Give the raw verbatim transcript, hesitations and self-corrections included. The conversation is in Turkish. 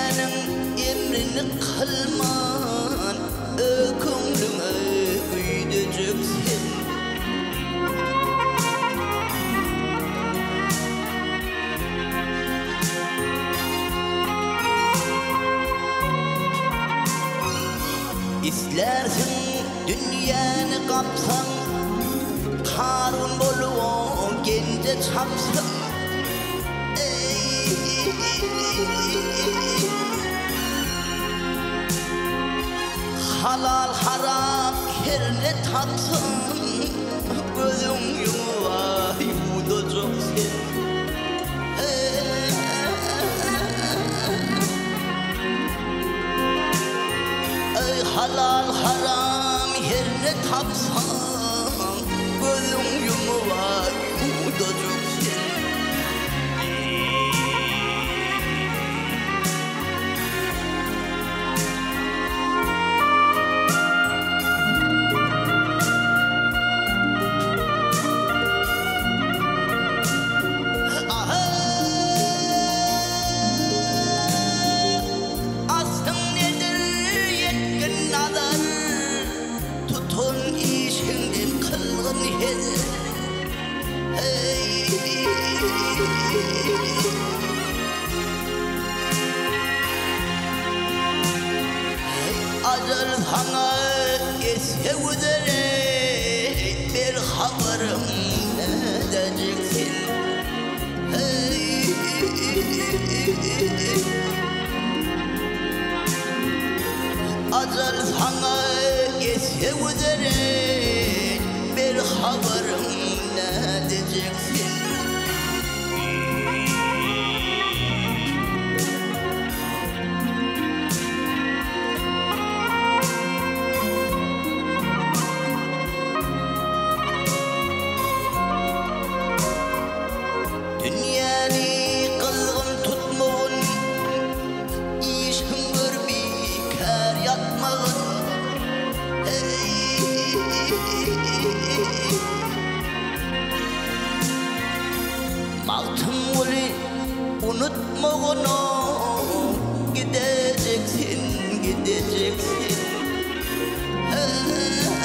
Dünyanın emrini kılman, ökümlüme büyüdeceksin. İstersin dünyanı kapsan, Karun bolup gence çapsın. Halal haram her ne tatsın, gözün yumuva yumudacaksın. Halal haram her ne tapsan, gözün yumuva yumudacaksın. Acıl sana sevdere bir haberim edeceksin. Hey, acıl sana sevdere bir haberim edeceksin. Maltın oli unutma onu, gideceksin, gideceksin.